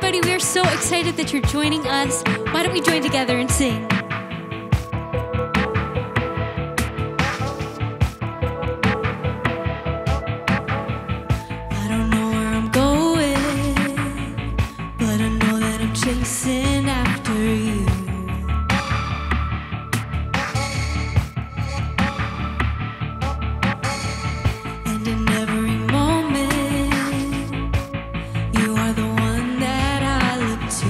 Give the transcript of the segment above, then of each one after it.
everybody. We are so excited that you're joining us. Why don't we join together and sing? I don't know where I'm going, but I know that I'm chasing after you. And in every moment, you are the one that I look to.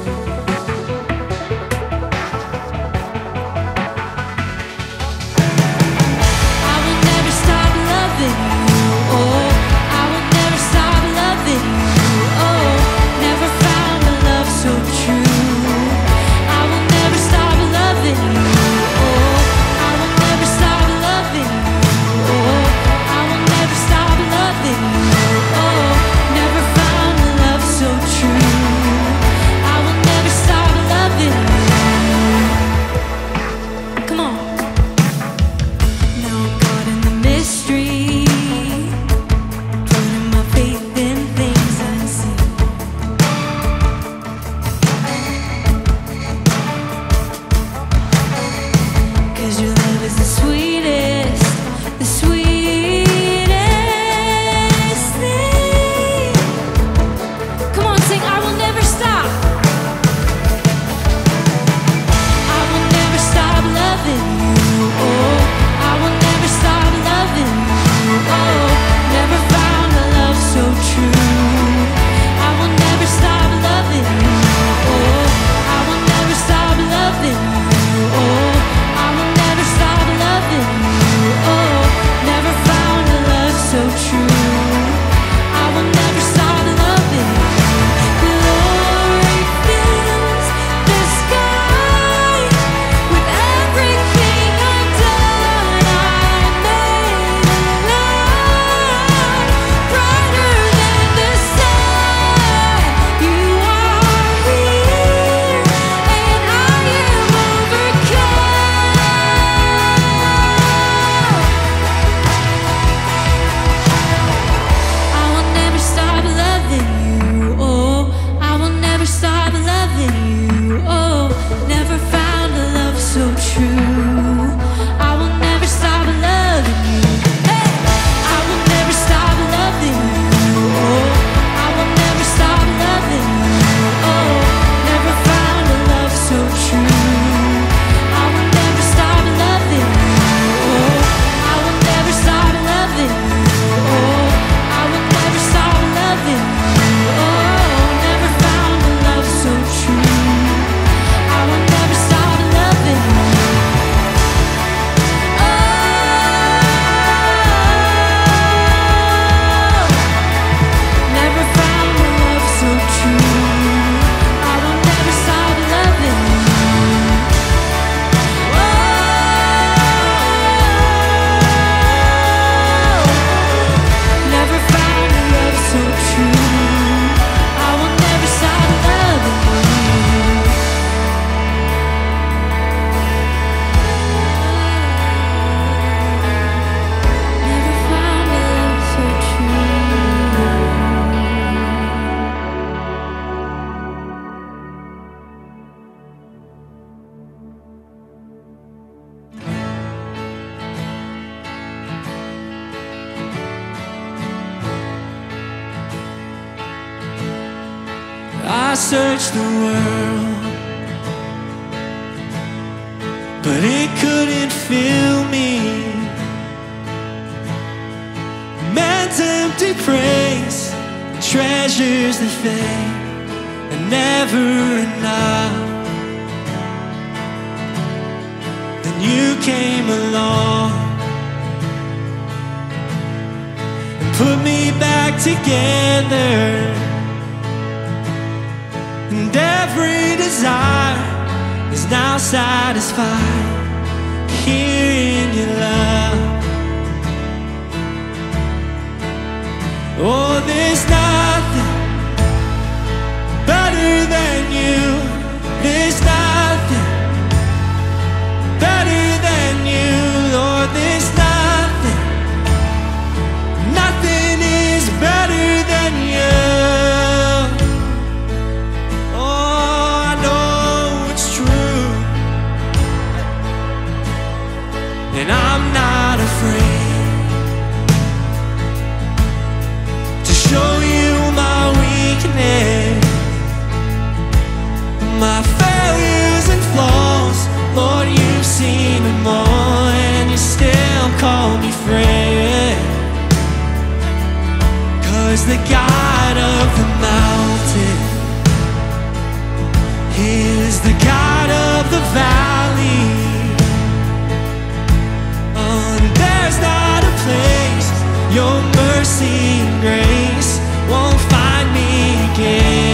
I will never stop loving you. Oh, I will never stop loving you. Oh, never found a love so true. I will never stop loving you. Oh, I will never stop loving you. Oh, I will never stop loving you. Oh, never found a love so true. I will never stop loving you. Come on. Now I'm caught in the mystery, putting my faith in things unseen. 'Cause your love is the sweetest thing. Come on, sing. I will never stop. I will never stop loving you. Oh, I will never stop loving you. Oh, never found a love so true. I will never stop loving you. Oh, I will never stop loving you. Oh, I will never stop loving you. Oh, never found a love so true. I will never stop loving you. Glory fills the sky with everything I've done. I'm made alive, brighter than the sun. You are here, and I am overcome. I will never stop loving you. Oh, I will never stop loving you. Oh, never found a love so true. I will never stop loving you. Hey, I will never stop loving you. Oh, I will never stop loving you. Oh, never found a love so true. I will never stop loving you. Oh, I will never stop loving you. Oh, I will never stop loving you. Oh, never found a love so true. I will never stop loving you. Oh, never found a love so true. I will never stop loving you. Oh, never found a love so true. I will never stop loving you. Never found a love so true. I searched the world, but it couldn't fill me. Man's empty praise, treasures that fade, and never enough. Then you came along and put me back together. And every desire is now satisfied here in your love. Oh, there's nothing better than you. There's nothing better than you. Lord, there's nothing, nothing is better than you. is the God of the mountain. He is the God of the valley. Oh, there's not a place your mercy and grace won't find me again.